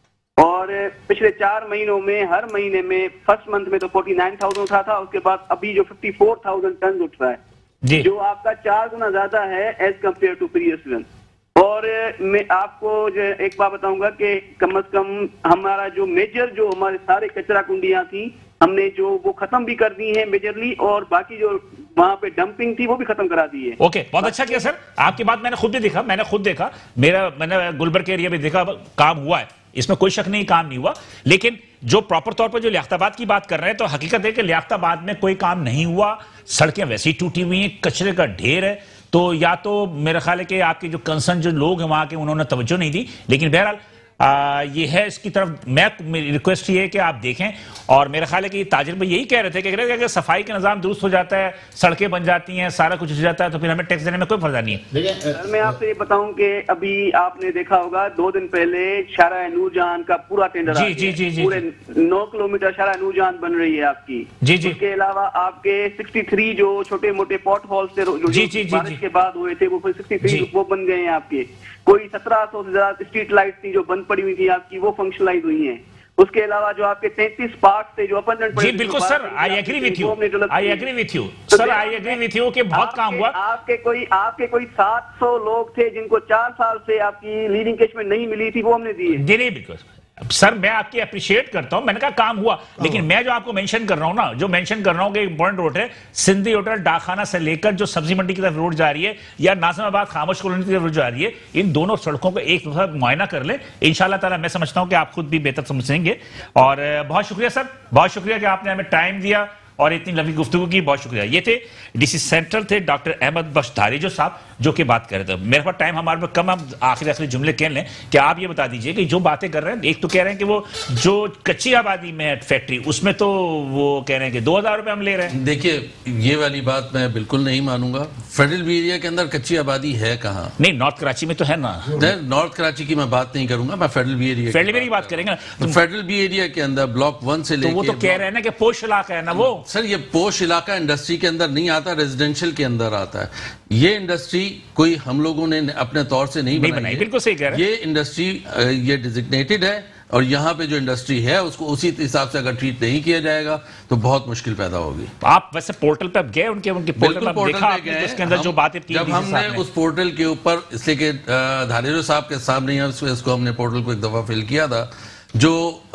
और पिछले चार महीनों में हर महीने में फर्स्ट मंथ में तो उनचास हज़ार उठा था, उसके बाद अभी जो चौवन हज़ार टन उठ रहा है जी, जो आपका चार गुना ज्यादा है as compare to previous run. और मैं आपको जो एक बात बताऊंगा कि कम से कम हमारा जो मेजर जो हमारे सारे कचरा कुंडियां थी हमने जो वो खत्म भी कर दी है मेजरली, और बाकी जो वहां पे डंपिंग थी वो भी खत्म करा दी है। ओके, बहुत अच्छा किया सर, आपकी बात मैंने खुद भी देखा, मैंने खुद देखा, मेरा मैंने गुलबर्ग के एरिया में देखा, काम हुआ है, इसमें कोई शक नहीं काम नहीं हुआ। लेकिन जो प्रॉपर तौर पर जो लियाकताबाद की बात कर रहे हैं तो हकीकत है कि लियाकताबाद में कोई काम नहीं हुआ, सड़कें वैसी टूटी हुई हैं, कचरे का ढेर है। तो या तो मेरा ख्याल है कि आपके जो कंसर्न जो लोग हैं वहां के उन्होंने तवज्जो नहीं दी, लेकिन बहरहाल आ, ये है इसकी तरफ मैं मेरी रिक्वेस्ट ये है कि आप देखें। और मेरा ख्याल है कि ताजिर भाई यही कह रहे थे कि अगर अगर सफाई का निजाम दुरुस्त हो जाता है, सड़कें बन जाती हैं, सारा कुछ हो जाता है, तो फिर हमें टैक्स देने में कोई फायदा नहीं है। सर मैं आपसे ये बताऊं कि अभी आपने देखा होगा दो दिन पहले शारा नूरजहान का पूरा टेंडर जी जी जी जी पूरे नौ किलोमीटर शारा नूरजहान बन रही है आपकी जी जी। इसके अलावा आपके तिरसठ जो छोटे मोटे पॉट हॉल्स थे जो बारिश के बाद हुए थे वो तिरसठ वो बन गए हैं आपके। कोई सत्रह सौ से ज्यादा स्ट्रीट लाइट थी जो बंद पड़ी हुई थी आपकी, वो फंक्शनलाइज हुई हैं। उसके अलावा जो आपके तैंतीस पार्क थे जो अपन जी बिल्कुल sir, I agree with you, I agree with you sir, I agree with you कि बहुत काम हुआ। आपके कोई आपके कोई सात सौ लोग थे जिनको चार साल से आपकी लीडिंग कैशमेंट नहीं मिली थी, वो हमने दी जी नहीं बिल्कुल सर, मैं आपकी अप्रिशिएट करता हूं, मैंने कहा काम हुआ, लेकिन मैं जो आपको मेंशन कर रहा हूं ना, जो मेंशन कर रहा हूं कि इंपॉर्टेंट रोड है सिंधी होटल डाकखाना से लेकर जो सब्जी मंडी की तरफ रोड जा रही है या नाज़िमाबाद खामोश कॉलोनी की तरफ रोड जा रही है, इन दोनों सड़कों का एक दूसरा मुआयना कर ले इंशाल्लाह ताला। मैं समझता हूं कि आप खुद भी बेहतर समझेंगे। और बहुत शुक्रिया सर, बहुत शुक्रिया कि आपने हमें टाइम दिया और इतनी लंबी गुफ्तगू की, बहुत शुक्रिया। ये थे डीसी सेंट्रल थे डॉक्टर अहमद बख्श धारीजो साहब जो कि बात कर रहे थे। मेरे पास टाइम हमारे पास कम, हम आखिरी आखिरी जुमले कह लें कि आप ये बता दीजिए कि जो बातें कर रहे हैं, एक तो कह रहे हैं कि वो जो कच्ची आबादी में है फैक्ट्री उसमें तो वो कह रहे हैं कि दो हजार रुपए हम ले रहे हैं। देखिए ये वाली बात मैं बिल्कुल नहीं मानूंगा। फेडरल बी एरिया के अंदर कच्ची आबादी है कहाँ? नहीं, नॉर्थ कराची में तो है ना। नॉर्थ कराची की मैं बात नहीं करूंगा, मैं फेडरल बी एरिया फेडरल की बात करेंगे। तो फेडरल बी एरिया के अंदर ब्लॉक वन से लेकर वो तो कह रहे हैं ना कि पोश इलाका है ना वो। सर ये पोश इलाका इंडस्ट्री के अंदर नहीं आता, रेजिडेंशियल के अंदर आता है। ये इंडस्ट्री कोई हम लोगों ने अपने तौर से नहीं, नहीं बनाई, बनाई। बिल्कुल सही कह रहे हैं। ये इंडस्ट्री ये डिजिग्नेटेड है और यहाँ पे जो इंडस्ट्री है उसको उसी हिसाब से अगर ट्रीट नहीं किया जाएगा तो बहुत मुश्किल पैदा होगी। आप वैसे पोर्टल पे गए उनके उनके पोर्टल पे देखा आपने तो उसके अंदर जो बातें की, जब हमने उस पोर्टल के ऊपर इसलिए कि धारीजो साहब के सामने इसको हमने पोर्टल को एक दफा फिल किया था, जो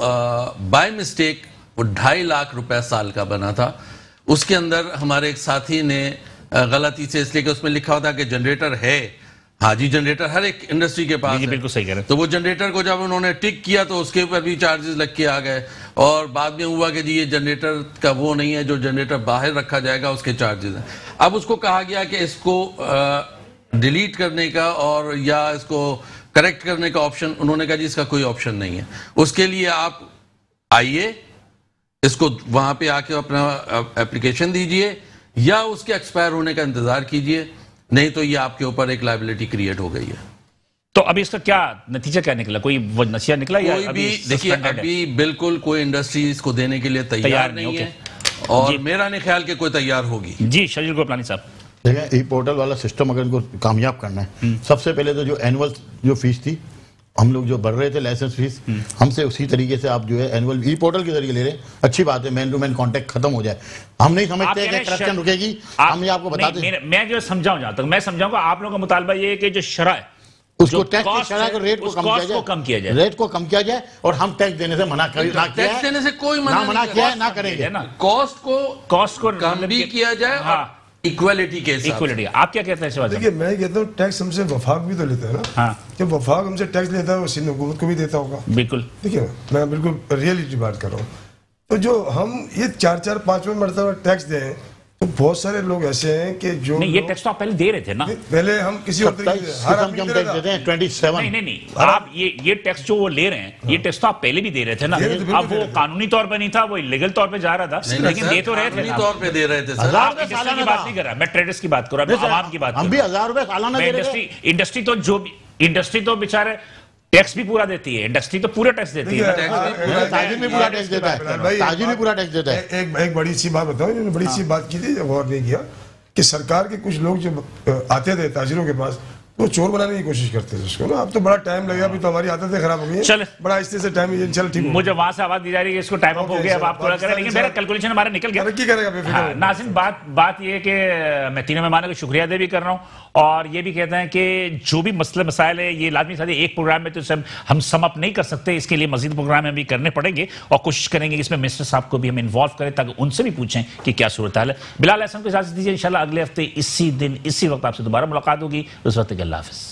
बाय मिस्टेक वो ढाई लाख रुपए साल का बना था। उसके अंदर हमारे एक साथी ने गलती से, इसलिए कि उसमें लिखा होता कि जनरेटर है, हाँ जी जनरेटर हर एक इंडस्ट्री के पास है, बिल्कुल सही कह रहे हैं। तो वो जनरेटर को जब उन्होंने टिक किया तो उसके ऊपर भी चार्जेस लग के आ गए और बाद में हुआ कि जी ये जनरेटर का वो नहीं है, जो जनरेटर बाहर रखा जाएगा उसके चार्जेस हैं। अब उसको कहा गया कि इसको डिलीट करने का और या इसको करेक्ट करने का ऑप्शन, उन्होंने कहा जी इसका कोई ऑप्शन नहीं है। उसके लिए आप आइए, इसको वहां पे आके अपना एप्लीकेशन दीजिए या उसके एक्सपायर होने का इंतजार कीजिए, नहीं तो ये आपके ऊपर एक लायबिलिटी क्रिएट हो गई है। तो अभी इसका क्या नतीजा क्या निकला? कोई वो नतीजा निकला या कोई भी? देखिए अभी बिल्कुल कोई इंडस्ट्री इसको देने के लिए तैयार, तैयार नहीं, नहीं है और मेरा नहीं ख्याल कि कोई तैयार होगी। जी शजील गोपलानी साहब, देखिए ई पोर्टल वाला सिस्टम अगर इनको कामयाब करना है, सबसे पहले तो जो एनुअल जो फीस थी हम लोग जो बढ़ रहे थे लाइसेंस फीस, हमसे उसी तरीके से आप जो है एनुअल ई पोर्टल के जरिए ले रहे हैं, अच्छी बात है, मैन टू मैन कांटेक्ट खत्म हो जाए। हम नहीं समझते कि करप्शन रुकेगी, हम ये आपको बताते हैं। मैं जो समझाऊं, जहां तक मैं समझाऊंगा, आप लोगों का मुतालबा ये है कि जो शरह है उसको टैक्स की शरह को रेट को कम किया जाए, कम किया जाए, रेट को कम किया जाए और हम टैक्स देने से मना कर ना किया टैक्स देने से कोई ना मना किया है, ना करेंगे ना कॉस्ट को कॉस्ट को कम भी किया जाए। हाँ, इक्वालिटी के हिसाब इक्वलिटी। आप क्या कहते हैं शिवाजी? देखिए मैं कहता हूँ टैक्स हमसे वफाक भी तो लेता है ना। हाँ, जब वफाक हमसे टैक्स लेता है वो सिंध हुकूमत को भी देता होगा। बिल्कुल। देखिए मैं बिल्कुल रियलिटी बात कर रहा हूँ। तो जो हम ये चार चार पांचवें मरतबा टैक्स दें तो बहुत सारे लोग ऐसे हैं कि जो नहीं, ये टैक्स तो आप पहले दे रहे थे ना। पहले हम किसी और तरीके से हर आदमी दे रहा था। सत्ताईस नहीं नहीं नहीं आप ये ये टैक्स जो वो ले रहे हैं, ये टैक्स तो आप पहले भी दे रहे थे ना। अब वो कानूनी तौर पे नहीं था, वो इलीगल तौर पे जा रहा था, लेकिन दे तो रहे थे। कानूनी तौर पे दे रहे थे सर। आप इंडस्ट्री की बात नहीं कर रहा, मैं ट्रेडर्स की बात कर रहा हूँ, आवाम की बात। हम भी हजार रुपए सालाना दे रहे थे। इंडस्ट्री इंडस्ट्री तो जो इंडस्ट्री तो बेचारे टैक्स भी पूरा देती है, इंडस्ट्री तो पूरा टैक्स देती है। ताजिर भी पूरा टैक्स देता है, ताजिर भी पूरा टैक्स देता है। एक एक बड़ी सी बात बताओ, इन्होंने बड़ी सी बात की थी, गौर नहीं किया कि सरकार के कुछ लोग जब आते थे ताजिरों के पास वो चोर बनाने की कोशिश करते थे उसको ना। अब तो बड़ा टाइम लगेगा, अभी तो हमारी आदतें खराब हो गई हैं। चल बड़ा आहिस्ते से टाइम है, चल ठीक। मुझे वहां से आवाज दी जा रही है इसको टाइम अप हो गया, अब आप थोड़ा करें, लेकिन मेरा कैलकुलेशन हमारा निकल गया। तरक्की करेगा बेफिक्र। हाँ, नाज़रीन बात बात ये है कि मैं तीनों मेहमानों को शुक्रिया अदा भी कर रहा हूँ और ये भी कहते हैं कि जो भी मसले मसाइल है ये लाजमी साथी एक प्रोग्राम में तो सब हम सम अप नहीं कर सकते, इसके लिए मजीद प्रोग्राम में भी करने पड़ेंगे और कोशिश करेंगे कि इसमें मिनिस्टर साहब को भी हम इन्वॉल्व करें ताकि उनसे भी पूछें कि क्या सूरत हाल है। बिलाल अहसन को इजाजत दीजिए, इंशाल्लाह अगले हफ्ते इसी दिन इसी वक्त आपसे दोबारा मुलाकात होगी। उस वक्त अल्लाह हाफिज़।